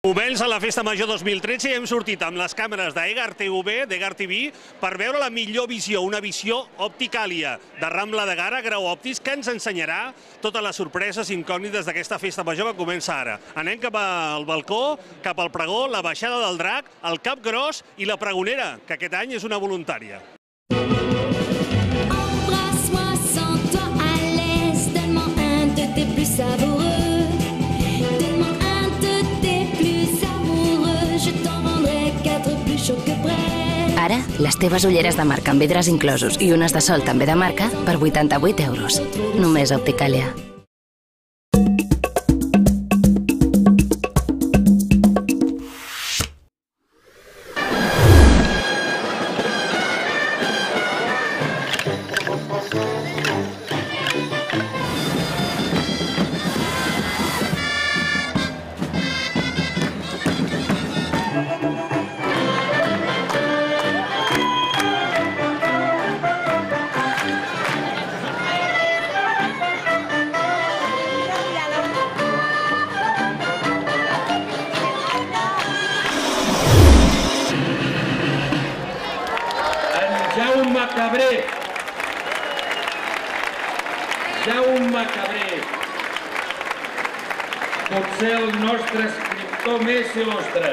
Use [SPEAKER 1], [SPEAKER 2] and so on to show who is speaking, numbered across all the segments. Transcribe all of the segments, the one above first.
[SPEAKER 1] Moments a la Festa Major 2013 i hem sortit amb les càmeres d'Egar TV, d'Egar TV, per veure la millor visió, una visió Opticàlia, de Rambla de Gara, Grau Òptics, que ens ensenyarà totes les sorpreses incògnites d'aquesta Festa Major que comença ara. Anem cap al balcó, cap al pregó, la baixada del drac, el cap gros i la pregonera, que aquest any és una voluntària.
[SPEAKER 2] Embrasse-moi, sens-toi à l'aise, donne-moi un de tes plus savoureux. Donne-moi un de tes plus amoureux, je t'en vendrai 4 plus chauds que prêts.
[SPEAKER 3] Ara, les teves ulleres de marca amb vidres inclosos i unes de sol també de marca per 88 euros. Només a Opticàlia.
[SPEAKER 4] Jaume Cabré, potser el nostre escriptor més il·lustre.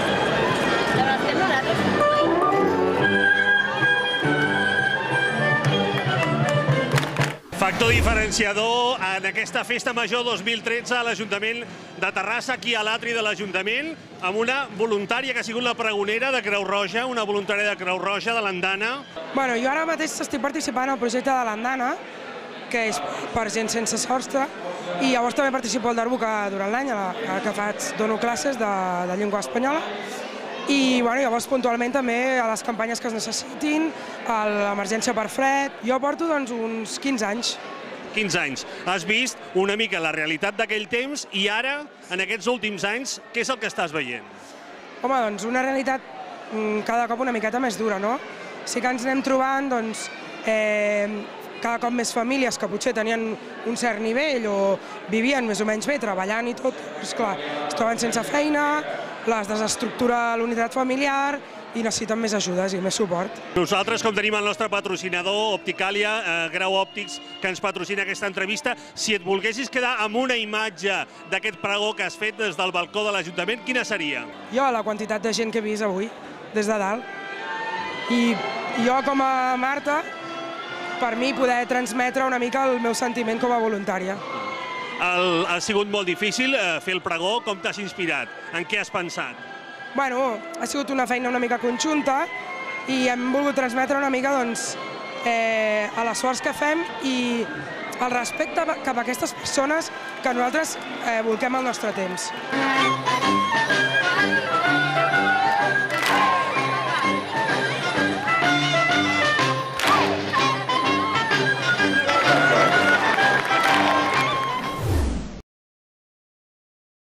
[SPEAKER 1] Factor diferenciador en aquesta Festa Major 2013 a l'Ajuntament de Terrassa, aquí a l'atri de l'Ajuntament, amb una voluntària que ha sigut la pregonera de Creu Roja, una voluntària de Creu Roja, de l'Andana.
[SPEAKER 5] Bueno, jo ara mateix estic participant al projecte de l'Andana, que és per gent sense sostre, i llavors també participo al Darbuka durant l'any, que dono classes de llengua espanyola, i llavors puntualment també a les campanyes que es necessitin, a l'emergència per fred. Jo porto uns 15 anys.
[SPEAKER 1] 15 anys. Has vist una mica la realitat d'aquell temps i ara, en aquests últims anys, què és el que estàs veient?
[SPEAKER 5] Home, doncs una realitat cada cop una miqueta més dura, no? Sí que ens anem trobant, cada cop més famílies que potser tenien un cert nivell o vivien més o menys bé, treballant i tot, és clar, es troben sense feina, les desestructura l'unitat familiar i necessiten més ajudes i més suport.
[SPEAKER 1] Nosaltres, com tenim el nostre patrocinador, Opticàlia, Grau Òptics, que ens patrocina aquesta entrevista, si et volguessis quedar amb una imatge d'aquest pregó que has fet des del balcó de l'Ajuntament, quina seria?
[SPEAKER 5] Jo, la quantitat de gent que he vist avui, des de dalt. I jo, com a Marta, per mi poder transmetre una mica el meu sentiment com a voluntària.
[SPEAKER 1] Ha sigut molt difícil fer el pregó, com t'has inspirat? En què has pensat?
[SPEAKER 5] Bueno, ha sigut una feina una mica conjunta i hem volgut transmetre una mica a l'esforç que fem i el respecte cap a aquestes persones que nosaltres volquem el nostre temps.